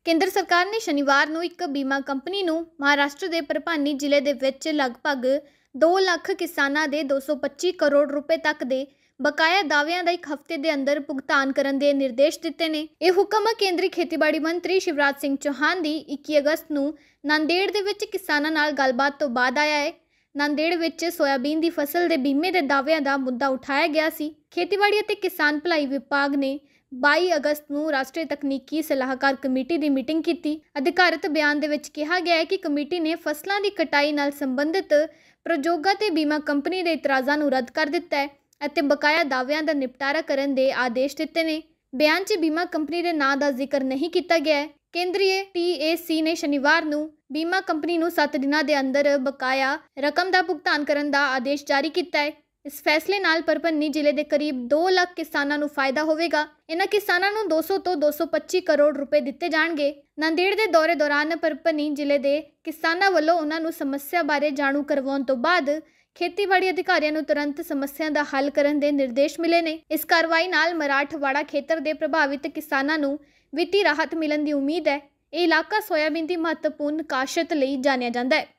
ਕੇਂਦਰ ਸਰਕਾਰ ਨੇ ਸ਼ਨੀਵਾਰ ਨੂੰ ਇੱਕ ਬੀਮਾ ਕੰਪਨੀ ਨੂੰ ਮਹਾਰਾਸ਼ਟਰ ਦੇ ਪਰਭਾਨੀ ਜ਼ਿਲ੍ਹੇ ਦੇ ਵਿੱਚ ਲਗਭਗ 2 ਲੱਖ ਕਿਸਾਨਾਂ ਦੇ 225 ਕਰੋੜ ਰੁਪਏ ਤੱਕ ਦੇ ਬਕਾਇਆ ਦਾਅਵਿਆਂ ਦਾ ਇੱਕ ਹਫ਼ਤੇ ਦੇ ਅੰਦਰ ਭੁਗਤਾਨ ਕਰਨ ਦੇ ਨਿਰਦੇਸ਼ ਦਿੱਤੇ ਨੇ। ਇਹ ਹੁਕਮ ਕੇਂਦਰੀ ਖੇਤੀਬਾੜੀ ਮੰਤਰੀ ਸ਼ਿਵਰਾਜ ਸਿੰਘ ਚੌਹਾਨ ਦੀ 21 ਅਗਸਤ ਨੂੰ ਨਾਂਦੇੜ ਦੇ ਵਿੱਚ ਕਿਸਾਨਾਂ ਨਾਲ ਗੱਲਬਾਤ ਤੋਂ ਬਾਅਦ ਆਇਆ ਹੈ। ਨਾਂਦੇੜ ਵਿੱਚ ਸੋਇਆਬੀਨ ਦੀ ਫਸਲ ਦੇ ਬੀਮੇ ਦੇ ਦਾਅਵਿਆਂ ਦਾ ਮੁੱਦਾ ਉਠਾਇਆ ਗਿਆ ਸੀ। ਖੇਤੀਬਾੜੀ ਅਤੇ ਕਿਸਾਨ ਭਲਾਈ ਵਿਭਾਗ ਨੇ 22 ਅਗਸਤ ਨੂੰ ਰਾਸ਼ਟਰੀ ਤਕਨੀਕੀ ਸਲਾਹਕਾਰ ਕਮੇਟੀ ਦੀ ਮੀਟਿੰਗ ਕੀਤੀ। ਅਧਿਕਾਰਤ ਬਿਆਨ ਦੇ ਵਿੱਚ ਕਿਹਾ ਗਿਆ ਹੈ ਕਿ ਕਮੇਟੀ ਨੇ ਫਸਲਾਂ ਦੀ ਕਟਾਈ ਨਾਲ ਸੰਬੰਧਿਤ ਪ੍ਰਯੋਗਾਂ ਤੇ ਬੀਮਾ ਕੰਪਨੀ ਦੇ ਇਤਰਾਜ਼ਾਂ ਨੂੰ ਰੱਦ ਕਰ ਦਿੱਤਾ ਹੈ ਅਤੇ ਬਕਾਇਆ ਦਾਅਵਿਆਂ ਦਾ ਨਿਪਟਾਰਾ ਕਰਨ ਦੇ ਆਦੇਸ਼ ਦਿੱਤੇ ਨੇ। ਬਿਆਨ 'ਚ ਬੀਮਾ ਕੰਪਨੀ ਦੇ ਨਾਂ ਦਾ ਜ਼ਿਕਰ ਨਹੀਂ ਕੀਤਾ ਗਿਆ ਹੈ। ਕੇਂਦਰੀ TAC ਨੇ ਸ਼ਨੀਵਾਰ ਨੂੰ ਬੀਮਾ ਕੰਪਨੀ ਨੂੰ 7 ਦਿਨਾਂ ਦੇ ਅੰਦਰ ਬਕਾਇਆ ਰਕਮ ਦਾ ਭੁਗਤਾਨ ਕਰਨ ਦਾ ਆਦੇਸ਼ ਜਾਰੀ ਕੀਤਾ ਹੈ। ਇਸ ਫੈਸਲੇ ਨਾਲ ਪਰਭਨੀ ਜ਼ਿਲ੍ਹੇ ਦੇ ਕਰੀਬ 2 ਲੱਖ ਕਿਸਾਨਾਂ ਨੂੰ ਫਾਇਦਾ ਹੋਵੇਗਾ। ਇਹਨਾਂ ਕਿਸਾਨਾਂ ਨੂੰ 200 ਤੋਂ 225 ਕਰੋੜ ਰੁਪਏ ਦਿੱਤੇ ਜਾਣਗੇ। ਨਾਂਦੇੜ ਦੇ ਦੌਰੇ ਦੌਰਾਨ ਪਰਭਨੀ ਜ਼ਿਲ੍ਹੇ ਦੇ ਕਿਸਾਨਾਂ ਵੱਲੋਂ ਉਹਨਾਂ ਨੂੰ ਸਮੱਸਿਆ ਬਾਰੇ ਜਾਣੂ ਕਰਵਾਉਣ ਤੋਂ ਬਾਅਦ ਖੇਤੀਬਾੜੀ ਅਧਿਕਾਰੀਆਂ ਨੂੰ ਤੁਰੰਤ ਸਮੱਸਿਆ ਦਾ ਹੱਲ ਕਰਨ ਦੇ ਨਿਰਦੇਸ਼ ਮਿਲੇ ਨੇ। ਇਸ ਕਾਰਵਾਈ ਨਾਲ ਮਰਾਠਵਾੜਾ ਖੇਤਰ ਦੇ ਪ੍ਰਭਾਵਿਤ ਕਿਸਾਨਾਂ ਨੂੰ ਵਿੱਤੀ ਰਾਹਤ ਮਿਲਣ ਦੀ ਉਮੀਦ ਹੈ। ਇਹ ਇਲਾਕਾ ਸੋਇਆਬੀਨ ਦੀ ਮਹੱਤਵਪੂਰਨ ਕਾਸ਼ਤ ਲਈ ਜਾਣਿਆ ਜਾਂਦਾ ਹੈ।